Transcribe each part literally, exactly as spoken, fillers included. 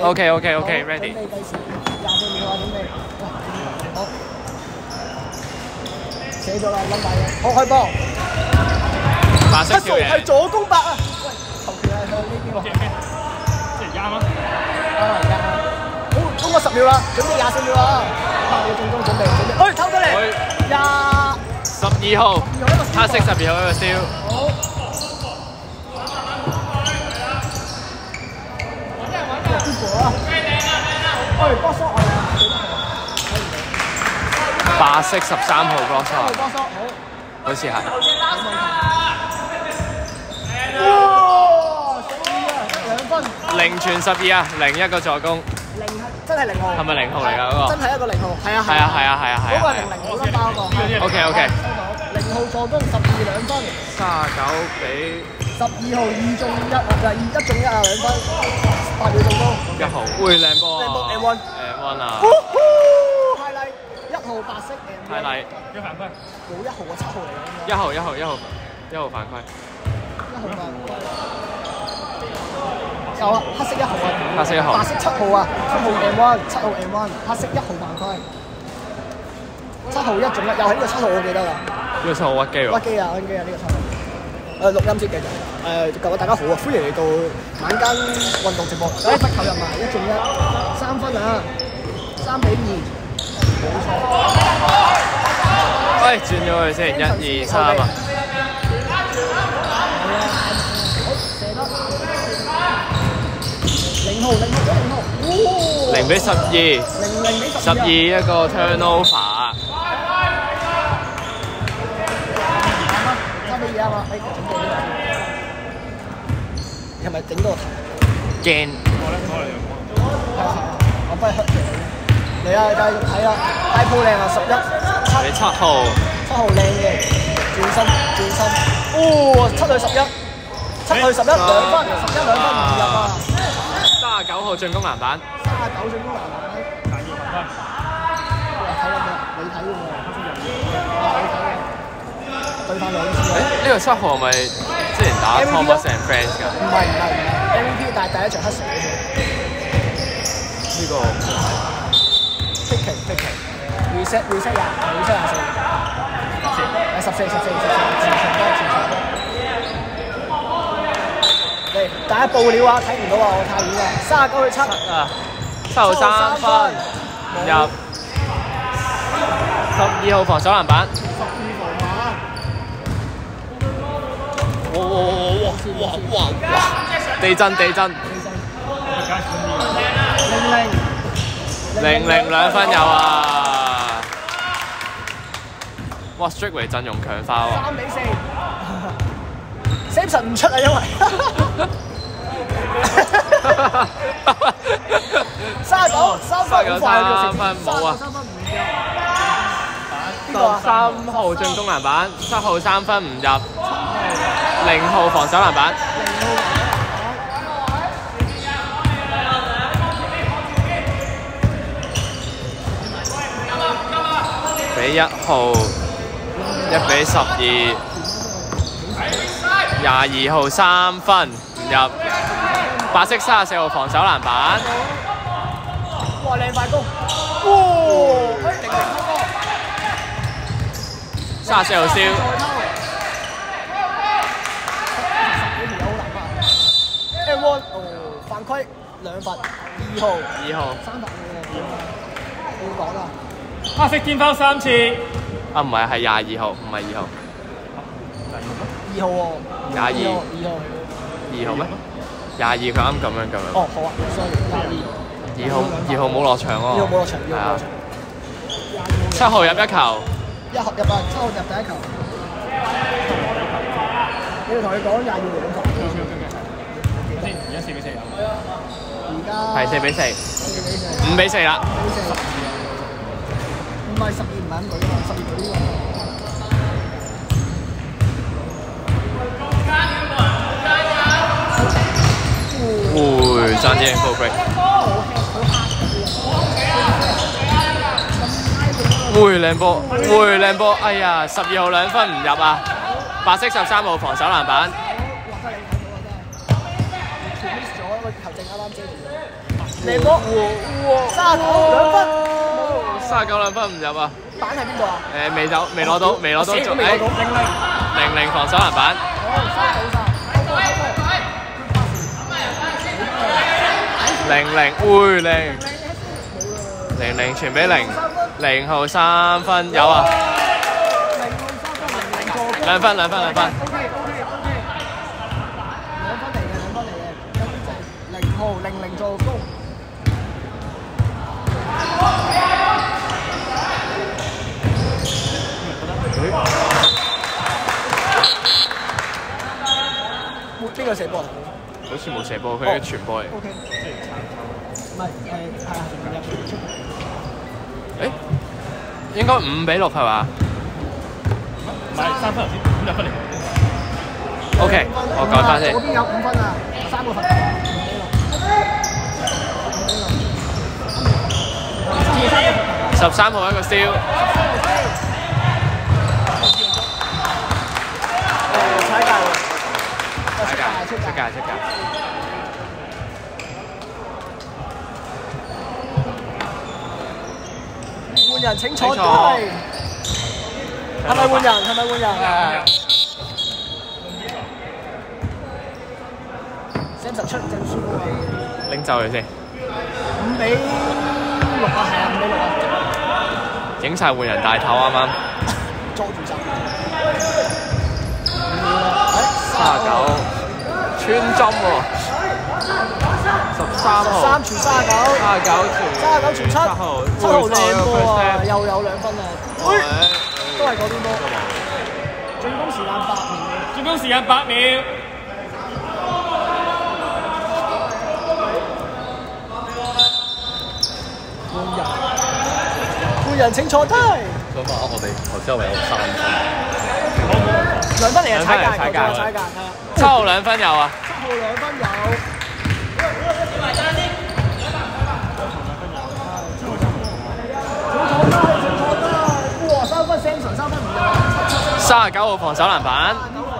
OK OK OK ready。 準備計時廿四秒啊，準備。好。寫咗啦，冧大嘅。好開波。 白色條嘢。 係左攻白啊！喂，球權係向呢邊喎。 即係啱啊！ 啱啊，啱啊。好，攻咗十秒啦，準備廿四秒啦。八秒進攻準備，準備。哎，偷得嚟。廿。 十二號。黑色十二號一個燒。 好。喂，波叔， 白色十三號波叔， 波叔好， 好似係。 哇！十二啊，兩分。零傳十二啊，零一個助攻。 零真係零號。係咪零號嚟㗎嗰個？ 真係一個零號，係啊係啊係啊係啊係啊。 嗰個係零零冇得包個。 OK OK。 零號助攻十二兩分。 三十九比。 十二號二中一啊，就係二一中一啊兩分，八秒進攻。 一號，會靚波啊 ！M one M one 啊 ！highlight 一號白色 M one。 highlight 有犯規？冇一號啊，七號嚟嘅。 一號一號一號一號犯規。 一號犯規。有啊，黑色一號啊。 黑色一號。 白色七號啊，七號 M one， 七號 M one， 黑色一號犯規。七號一中一，又係呢個七號我記得㗎。 呢個七號屈機喎。 屈機啊，屈機啊，呢個七號。誒錄音先繼續。誒各位大家好啊，歡迎嚟到晚間運動直播。有一罰球入埋，一中一，三分啊，三比二，冇錯。 喂，轉咗佢先，一二三啊。 好，射得。零號，零號，零號。 零比十二。 零零比十二一個 turnover。 啱啊！誒，準備呢個，你係咪整到個頭？ 驚！ 我咧，我嚟用。 係啊係啊，我幫你黑嘅。嚟啊！繼續睇啦，大鋪靚啊！十一七。 你七號。 七號靚嘅，轉身轉身。哦，七去十一，七去十一兩分，十一兩分唔入啊！ 三十九號進攻籃板。 三十九進攻籃板。 大二分。 睇緊咩？你睇嘅喎。對翻兩次。 誒，呢個七號係咪之前打 Thomas and Friends 㗎？ 唔係唔係唔係 M V P， 但係第一場黑蛇呢個 picking picking reset reset 廿 reset 廿四，誒十四十四十四前場多前場多。嚟，大家報料啊！睇唔到啊，我太遠啦。三十九去七啊，七號三分入。十二號防守籃板。哇哇哇哇哇！地震地震！ 零零零零兩分有啊！哇 ，Strictway 陣容強化喎。 三比四 ，Samson 唔出啊，因為三十九三分三分冇啊！ 三分唔入。 十三號進攻籃板，七號三分唔入。零號防守籃板，俾一號，一比十二，廿二號三分唔入，白色三十四號防守籃板， 哇靚快攻，哇！零零偷波， 三十四號燒。 M one 哦，犯規兩罰，二號， 二號， 三罰喎，你要講啦。 黑色天拋三次。 啊唔係，係廿二號，唔係二號。 二號喎。 廿二。 二號。 二號咩？廿二佢啱咁樣咁樣。 哦好啊 ，sorry，廿二。 二號二號冇落場喎。 二號冇落場， 係啊。 七號入一球。 一號入啊，七號入第一球。你要同佢講廿二號兩球。 而家四比四啊！ 而家係四比四，五比四啦。 唔係十二唔係咁舉啊，十二舉呢個。會爭啲 full break。會靚波，會靚波！哎呀，十二號兩分唔入啊！白色十三號防守籃板。 球證啱啱遮住咗。 靚波，三十九兩分， 三十九兩分唔入啊！ 板喺邊度啊？ 誒未走，未攞到，未攞到，仲未攞到， 零零零零防守籃板。 好，三九三， 零零，會零零零傳俾零零號三分有啊！兩分兩分兩分。 O K O K O K， 兩分嚟嘅兩分嚟嘅，跟住就零號零零助攻。邊個射波啊？ 好似冇射波，佢係傳波嚟。 O K， 唔係誒係啊，入出。 誒，應該五比六係嘛？ 唔係三分頭先，五入分嚟。 O K，我改翻先。 嗰邊有五分啊，三個罰球，五比六。 十三號一個 steal。 誒踩界喎， 出界出界出界。 換人請坐低。係咪換人？係咪換人？ Sam 出證書嗰位， 拎走佢先。 五比六啊，係啊，五比六啊。 影晒換人大頭啱啱。 捉住晒。 三十九，穿針喎。十三號。 三傳三十九。 三十九傳。 三十九傳七。七號靚波啊，又有兩分啊。都係嗰邊波。進攻時間八秒。 進攻時間八秒。 換人請坐低。 想問下我哋頭先係咪有三分？ 兩分嚟啊！踩界， 踩界， 踩界，係啊。 七號兩分有啊。 七號兩分有。請坐低。哇！三分 Samson 三分唔入。 三十九號防守籃板。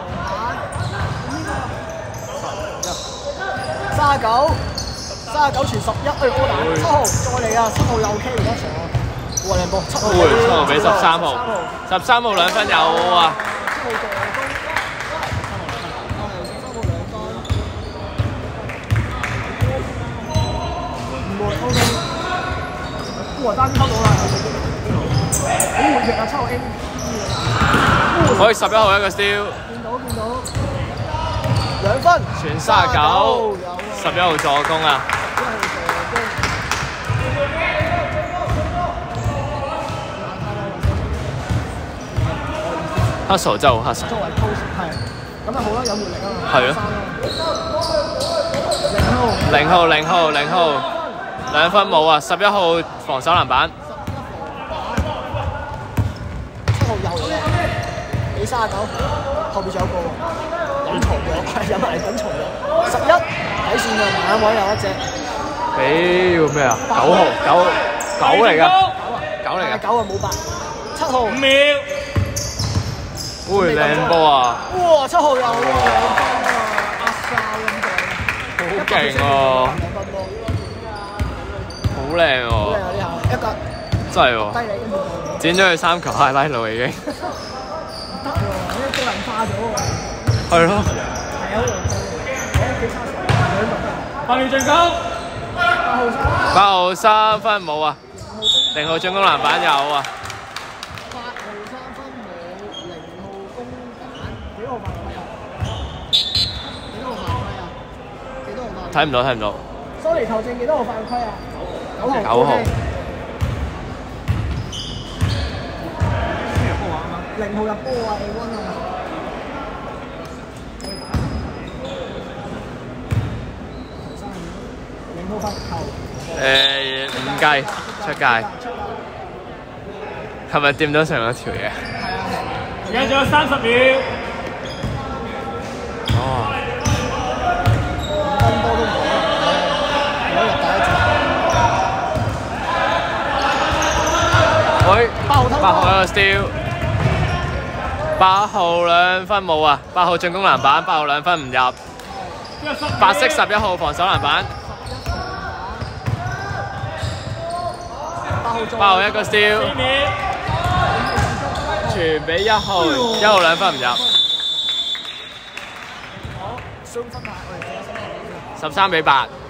三十九。 三十九傳十一，哎波打七號再嚟啊！七號又 K 而家上，哇靚波！七號七號俾十三號，十三號兩分有啊！ 七號助攻，十三號兩分，唔會 O K，哇單抽到啦，好活躍啊！七號 A， 可以十一號一個 steal， 見到見到，兩分， 傳三十九，十一號助攻啊！ hustle 真係好 hustle。 作為 coach 係，咁啊好啦，有活力啊嘛。 係咯。零號零號零號，兩分冇啊！十一號防守籃板。 七號又嚟，俾三十九，後邊仲有個隱藏咗，係隱埋隱藏咗。十一底線嘅眼位有一隻。 俾個咩啊？九號九九嚟㗎，九嚟㗎。 九啊冇八，七號。 五秒。 會靚波啊！ 哇，七號有喎，兩分啊，壓哨咁好勁喎！好靚喎！ 好靚啊呢下，一個真係喎！ 低你跟住剪咗佢三球 highlight 路已經。 得喎，呢個個人化咗喎。 係咯。 係啊，我幾差成兩分。 八秒進攻。 八號三。 八號三分冇啊！零號進攻籃板有啊！ 睇唔到，睇唔到。 Sorry， 球證幾多號犯規啊？九號。 九號。 零號入波啊 ，A one 啊。零號罰球。 誒五計出界。係咪掂到上嗰條嘢？ 而家仲有三十秒。 哦。 分波都冇，攞入第一節。 喂， 八號偷八號一個 steal， 八號兩分冇啊！八號進攻籃板，八號兩分唔入。白色十一號防守籃板。 號做八號一個 steal， 四秒。 傳俾一號，一號兩分唔入。 雙分牌，我哋十三比八。